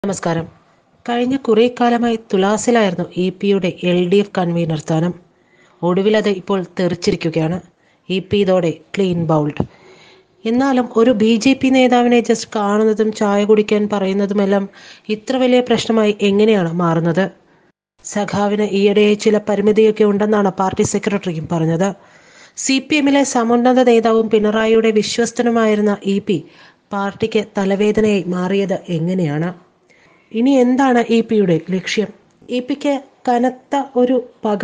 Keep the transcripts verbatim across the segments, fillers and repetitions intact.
നമസ്കാരം. കഴിഞ്ഞ കുറേ കാലമായി തുലാസിലായിരുന്നു ഇ പിയുടെ എൽ ഡി എഫ് കൺവീനർ സ്ഥാനം. ഒടുവിലത് ഇപ്പോൾ തെറിച്ചിരിക്കുകയാണ്. ഇ പി ഇതോടെ ക്ലീൻ ബൗൾഡ്. എന്നാലും ഒരു ബി ജെ പി നേതാവിനെ ജസ്റ്റ് കാണുന്നതും ചായ കുടിക്കാൻ പറയുന്നതുമെല്ലാം ഇത്ര വലിയ പ്രശ്നമായി എങ്ങനെയാണ് മാറുന്നത്? സഖാവിന് ഈയിടെ ചില പരിമിതിയൊക്കെ ഉണ്ടെന്നാണ് പാർട്ടി സെക്രട്ടറിയും പറഞ്ഞത്. സി പി എമ്മിലെ സമുന്നത നേതാവും പിണറായിയുടെ വിശ്വസ്തനുമായിരുന്ന ഇ പി പാർട്ടിക്ക് തലവേദനയായി മാറിയത് എങ്ങനെയാണ്? ഇനി എന്താണ് ഇ പിയുടെ ലക്ഷ്യം? ഇ പിക്ക് കനത്ത ഒരു പക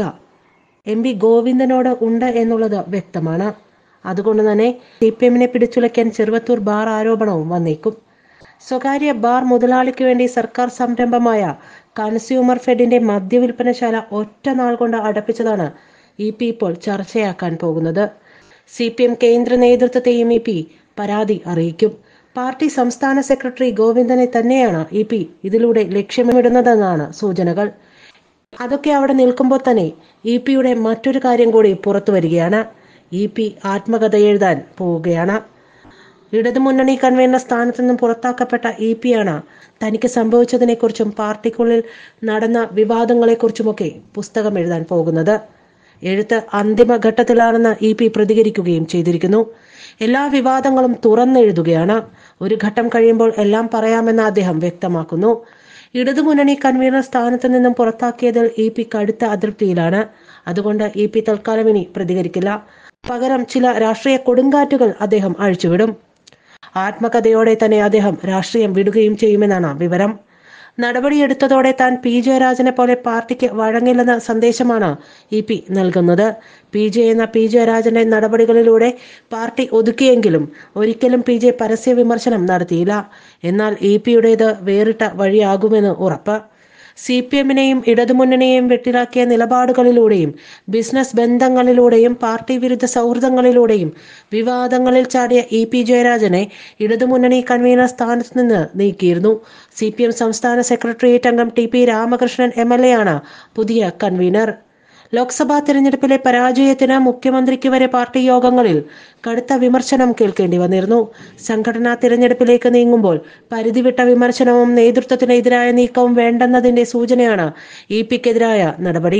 എം വി ഗോവിന്ദനോട് ഉണ്ട് എന്നുള്ളത് വ്യക്തമാണ്. അതുകൊണ്ട് തന്നെ സി പി എമ്മിനെ പിടിച്ചുലയ്ക്കാൻ ചെറുവത്തൂർ ബാർ ആരോപണവും വന്നേക്കും. സ്വകാര്യ ബാർ മുതലാളിക്ക് വേണ്ടി സർക്കാർ സംരംഭമായ കൺസ്യൂമർ ഫെഡിന്റെ മദ്യവിൽപ്പനശാല ഒറ്റ നാൾ കൊണ്ട് അടപ്പിച്ചതാണ് ഇ പി ഇപ്പോൾ ചർച്ചയാക്കാൻ പോകുന്നത്. സി പി എം കേന്ദ്ര നേതൃത്വത്തെയും ഇ പി പരാതി അറിയിക്കും. പാർട്ടി സംസ്ഥാന സെക്രട്ടറി ഗോവിന്ദനെ തന്നെയാണ് ഇ പി ഇതിലൂടെ ലക്ഷ്യമിടുന്നതെന്നാണ് സൂചനകൾ. അതൊക്കെ അവിടെ നിൽക്കുമ്പോൾ തന്നെ ഇ പിയുടെ മറ്റൊരു കാര്യം കൂടി പുറത്തു വരികയാണ്. ഇ പി ആത്മകഥ എഴുതാൻ പോവുകയാണ്. ഇടതുമുന്നണി കൺവീനർ സ്ഥാനത്തു നിന്നും പുറത്താക്കപ്പെട്ട ഇ പിയാണ് തനിക്ക് സംഭവിച്ചതിനെക്കുറിച്ചും പാർട്ടിക്കുള്ളിൽ നടന്ന വിവാദങ്ങളെക്കുറിച്ചുമൊക്കെ പുസ്തകം എഴുതാൻ പോകുന്നത്. എഴുത്ത് അന്തിമഘട്ടത്തിലാണെന്ന് ഇ പി പ്രതികരിക്കുകയും ചെയ്തിരിക്കുന്നു. എല്ലാ വിവാദങ്ങളും തുറന്നെഴുതുകയാണ്. ഒരു ഘട്ടം കഴിയുമ്പോൾ എല്ലാം പറയാമെന്ന് അദ്ദേഹം വ്യക്തമാക്കുന്നു. ഇടതുമുന്നണി കൺവീനർ സ്ഥാനത്ത് നിന്നും പുറത്താക്കിയതിൽ ഇ പി കടുത്ത അതൃപ്തിയിലാണ്. അതുകൊണ്ട് ഇ പി തൽക്കാലം ഇനി പ്രതികരിക്കില്ല. പകരം ചില രാഷ്ട്രീയ കൊടുങ്കാറ്റുകൾ അദ്ദേഹം അഴിച്ചുവിടും. ആത്മകഥയോടെ തന്നെ അദ്ദേഹം രാഷ്ട്രീയം വിടുകയും ചെയ്യുമെന്നാണ് വിവരം. നടപടിയെടുത്തതോടെ താൻ പി ജയരാജനെ പോലെ പാർട്ടിക്ക് വഴങ്ങില്ലെന്ന സന്ദേശമാണ് ഇ പി നൽകുന്നത്. പി ജെ എന്ന പി ജയരാജന്റെ നടപടികളിലൂടെ പാർട്ടി ഒതുക്കിയെങ്കിലും ഒരിക്കലും പി ജെ പരസ്യ വിമർശനം നടത്തിയില്ല. എന്നാൽ ഇ പിയുടേത് വേറിട്ട വഴിയാകുമെന്ന് ഉറപ്പ്. സി പി എമ്മിനെയും ഇടതുമുന്നണിയെയും വെട്ടിലാക്കിയ നിലപാടുകളിലൂടെയും ബിസിനസ് ബന്ധങ്ങളിലൂടെയും പാർട്ടി വിരുദ്ധ സൗഹൃദങ്ങളിലൂടെയും വിവാദങ്ങളിൽ ചാടിയ ഇ പി ജയരാജനെ ഇടതുമുന്നണി കൺവീനർ സ്ഥാനത്ത് നിന്ന് നീക്കിയിരുന്നു. സി പി എം സംസ്ഥാന സെക്രട്ടേറിയറ്റ് അംഗം T P Ramakrishnan M L A ആണ് പുതിയ കൺവീനർ. ലോക്സഭാ തിരഞ്ഞെടുപ്പിലെ പരാജയത്തിന് മുഖ്യമന്ത്രിക്ക് വരെ പാർട്ടി യോഗങ്ങളിൽ കടുത്ത വിമർശനം കേൾക്കേണ്ടി വന്നിരുന്നു. സംഘടനാ തിരഞ്ഞെടുപ്പിലേക്ക് നീങ്ങുമ്പോൾ പരിധിവിട്ട വിമർശനവും നേതൃത്വത്തിനെതിരായ നീക്കവും വേണ്ടെന്നതിന്റെ സൂചനയാണ് ഇ പിക്കെതിരായ നടപടി.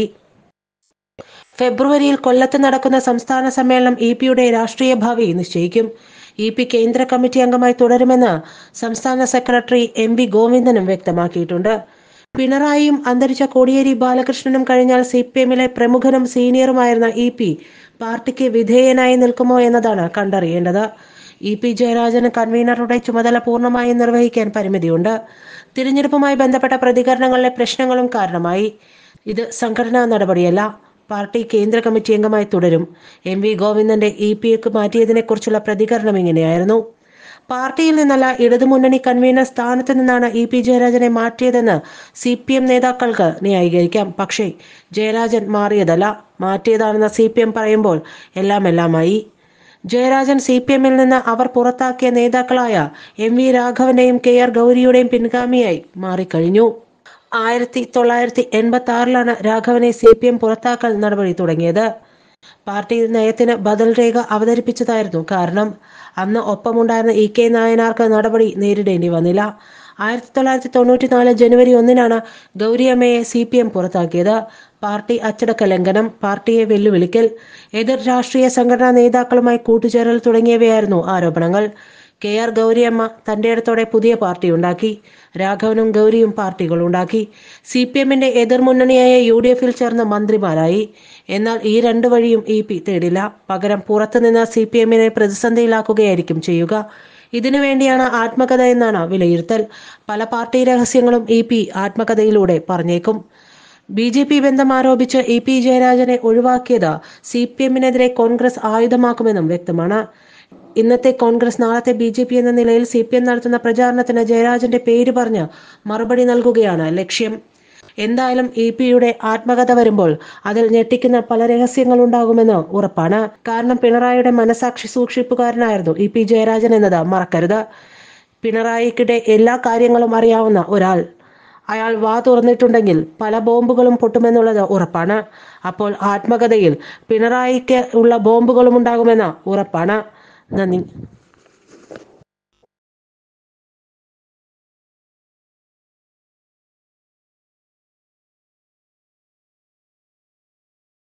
ഫെബ്രുവരിയിൽ കൊല്ലത്ത് നടക്കുന്ന സംസ്ഥാന സമ്മേളനം ഇ പിയുടെ രാഷ്ട്രീയ ഭാവി നിശ്ചയിക്കും. ഇ പി കേന്ദ്ര കമ്മിറ്റി അംഗമായി തുടരുമെന്ന് സംസ്ഥാന സെക്രട്ടറി എം വി ഗോവിന്ദനും വ്യക്തമാക്കിയിട്ടുണ്ട്. പിണറായിയും അന്തരിച്ച കോടിയേരി ബാലകൃഷ്ണനും കഴിഞ്ഞാൽ സി പി എമ്മിലെ പ്രമുഖനും സീനിയറുമായിരുന്ന ഇ പി പാർട്ടിക്ക് വിധേയനായി നിൽക്കുമോ എന്നതാണ് കണ്ടറിയേണ്ടത്. ഇ പി ജയരാജന് കൺവീനറുടെ ചുമതല പൂർണ്ണമായി നിർവഹിക്കാൻ പരിമിതിയുണ്ട്. തിരഞ്ഞെടുപ്പുമായി ബന്ധപ്പെട്ട പ്രതികരണങ്ങളിലെ പ്രശ്നങ്ങളും കാരണമായി. ഇത് സംഘടനാ നടപടിയല്ല. പാർട്ടി കേന്ദ്ര കമ്മിറ്റി അംഗമായി തുടരും. എം വി ഗോവിന്ദന്റെ ഇ പിക്ക് മാറ്റിയതിനെ കുറിച്ചുള്ള പ്രതികരണം ഇങ്ങനെയായിരുന്നു: പാർട്ടിയിൽ നിന്നല്ല, ഇടതുമുന്നണി കൺവീനർ സ്ഥാനത്ത് നിന്നാണ് ഇ പി ജയരാജനെ മാറ്റിയതെന്ന് സി പി എം നേതാക്കൾക്ക് ന്യായീകരിക്കാം. പക്ഷേ ജയരാജൻ മാറിയതല്ല, മാറ്റിയതാണെന്ന് സി പി എം പറയുമ്പോൾ എല്ലാം എല്ലാമായി. ജയരാജൻ സി പി എമ്മിൽ നിന്ന് അവർ പുറത്താക്കിയ നേതാക്കളായ എം വി രാഘവന്റെയും കെ ആർ ഗൗരിയുടെയും പിൻഗാമിയായി മാറിക്കഴിഞ്ഞു. ആയിരത്തി തൊള്ളായിരത്തി എൺപത്തി ആറിലാണ് രാഘവനെ സി പി എം പുറത്താക്കൽ നടപടി തുടങ്ങിയത്. പാർട്ടി നയത്തിന് ബദൽ രേഖ അവതരിപ്പിച്ചതായിരുന്നു കാരണം. അന്ന് ഒപ്പമുണ്ടായിരുന്ന ഇ കെ നായനാർക്ക് നടപടി നേരിടേണ്ടി വന്നില്ല. ആയിരത്തി തൊള്ളായിരത്തി തൊണ്ണൂറ്റി നാല് ജനുവരി ഒന്നിനാണ് ഗൗരിയമ്മയെ സി പി എം പുറത്താക്കിയത്. പാർട്ടി അച്ചടക്ക ലംഘനം, പാർട്ടിയെ വെല്ലുവിളിക്കൽ, എതിർ രാഷ്ട്രീയ സംഘടനാ നേതാക്കളുമായി കൂട്ടുചേരൽ തുടങ്ങിയവയായിരുന്നു ആരോപണങ്ങൾ. കെ ആർ ഗൗരിയമ്മ തന്റെ ഇടത്തോടെ പുതിയ പാർട്ടി ഉണ്ടാക്കി. രാഘവനും ഗൗരിയും പാർട്ടികൾ ഉണ്ടാക്കി. സി പി എമ്മിന്റെ എതിർമുന്നണിയായ യു ഡി എഫിൽ ചേർന്ന് മന്ത്രിമാരായി. എന്നാൽ ഈ രണ്ടു വഴിയും ഇ പി തേടില്ല. പകരം പുറത്തുനിന്ന് സി പി എമ്മിനെ പ്രതിസന്ധിയിലാക്കുകയായിരിക്കും ചെയ്യുക. ഇതിനു വേണ്ടിയാണ് ആത്മകഥ എന്നാണ് വിലയിരുത്തൽ. പല പാർട്ടി രഹസ്യങ്ങളും ഇ പി ആത്മകഥയിലൂടെ പറഞ്ഞേക്കും. ബി ജെ പി ബന്ധം ആരോപിച്ച് ഇ പി ജയരാജനെ ഒഴിവാക്കിയത് സി പി എമ്മിനെതിരെ കോൺഗ്രസ് ആയുധമാക്കുമെന്നും വ്യക്തമാണ്. ഇന്നത്തെ കോൺഗ്രസ് നാളത്തെ ബി ജെ പി എന്ന നിലയിൽ സി പി എം നടത്തുന്ന പ്രചാരണത്തിന് ജയരാജന്റെ പേര് പറഞ്ഞ് മറുപടി നൽകുകയാണ് ലക്ഷ്യം. എന്തായാലും ഇ പിയുടെ ആത്മകഥ വരുമ്പോൾ അതിൽ ഞെട്ടിക്കുന്ന പല രഹസ്യങ്ങൾ ഉണ്ടാകുമെന്ന് ഉറപ്പാണ്. കാരണം പിണറായിയുടെ മനസാക്ഷി സൂക്ഷിപ്പുകാരനായിരുന്നു ഇ പി ജയരാജൻ എന്നത് മറക്കരുത്. പിണറായിക്കിടെ എല്ലാ കാര്യങ്ങളും അറിയാവുന്ന ഒരാൾ. അയാൾ വാ തുറന്നിട്ടുണ്ടെങ്കിൽ പല ബോംബുകളും പൊട്ടുമെന്നുള്ളത് ഉറപ്പാണ്. അപ്പോൾ ആത്മകഥയിൽ പിണറായിക്ക് ഉള്ള ബോംബുകളും ഉണ്ടാകുമെന്ന് ഉറപ്പാണ്. നന്ദി.